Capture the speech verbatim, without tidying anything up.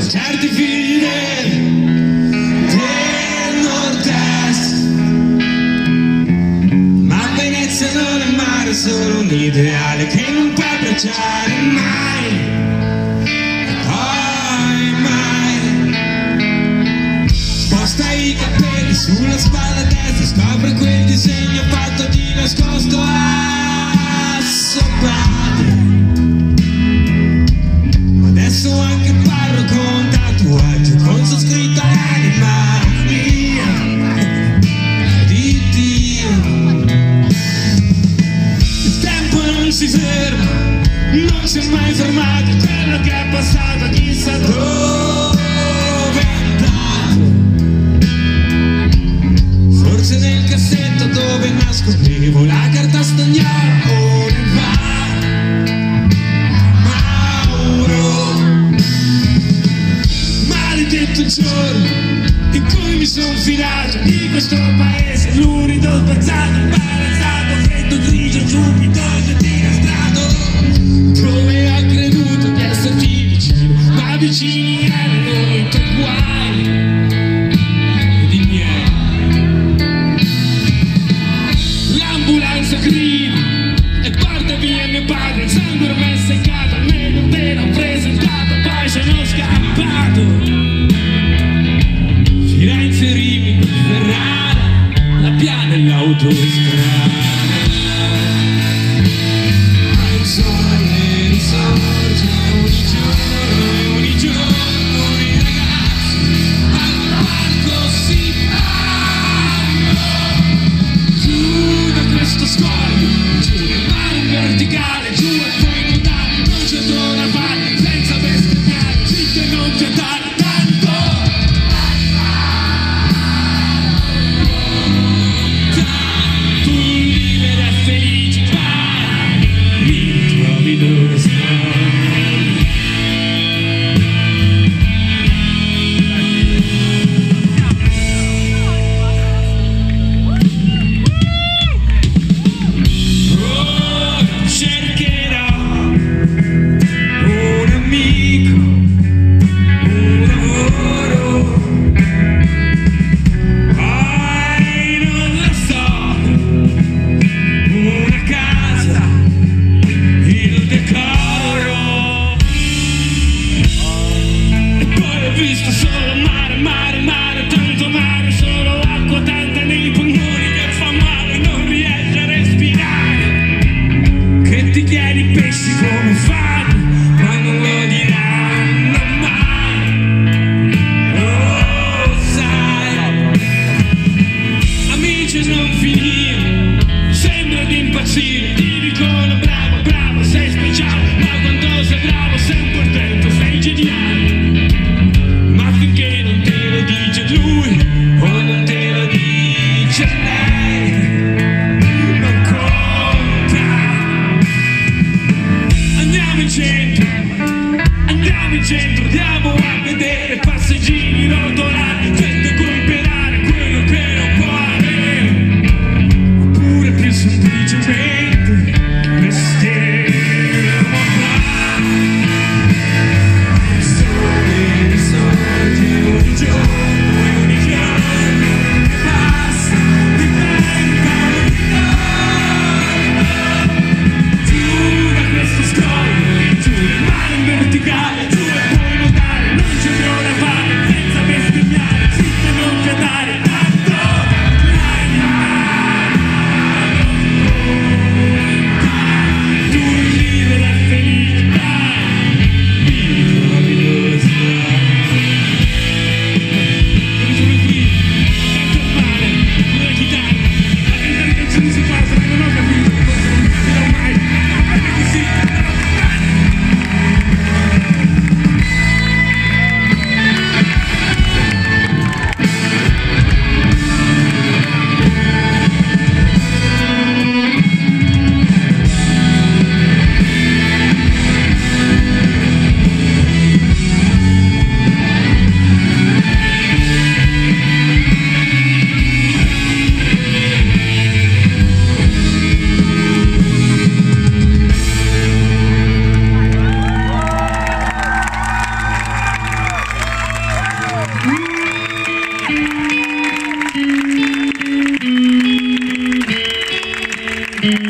certi figli del, del nord-est. Ma Venezia non è mare, è solo un ideale che non puoi abbracciare mai, poi mai. Sposta i capelli sulla spalla destra, scopre quel disegno fatto di nascosto a suo padre. Ma adesso anche parlo con tatuaggio, con su scritto l'anima mia di Dio. Il tempo non si ferma, non si è mai fermato, quello che è passato chissà dove è andato. Forse nel cassetto dove nascondevo la carta stagnola o nel bar Mauro. Maledetto il giorno in cui mi sono filato di questo paese, l'unico spazzato, imbarazzato, freddo, grigio, subito dinastrato, dove ha creduto di esserti vicino, ma vicini erano i tuoi guai ed i miei. L'ambulanza grida e porta via mio padre, il sangue ormai è seccato, almeno te l'ho presentato, poi sono scappato. Firenze, Rimini, Ferrara, la piana e l'autostrada. Ma il sole risorge ogni giorno e ogni giorno i ragazzi al palco si fanno. Giù da questo scoglio, giù nel mare in verticale, giù e poi nuotare, non c'è d'ora fare, senza bestemmiare, zitto e non fiatare tanto. Tu libera e felice, vai, mi trovi dove sei. Cercherò un amico, un lavoro, poi non lo so, una casa, il decoro. E poi ho visto solo mare, mare, mare, tanto mare, solo acqua, tanta nei polmoni che fa male, non riesci a respirare. Che ti chiedi pesci come fanno, ma non lo diranno mai. Oh, sai, amici non finire, sembra di impazzire, ti dicono bravo, bravo, sei speciale, ma quando sei bravo sempre dentro sei geniale. Ma finché non te lo dice lui o non te lo dice lei, non conta. Andiamo in centro, andiamo in centro, andiamo a vedere passeggini rotolati, gente comprare quello che non può avere, oppure più semplicemente resteremo qua. Il sole risorge ogni giorno e ogni giorno che passa diventa un ritorno. Giù da questo scoglio, giù nel mare in verticale, giù e poi nuotare, non c'è più da fare, senza bestemmiare, zitto e non fiatare tanto. Tu libera e felice, dai, mi trovi dove sei. Thank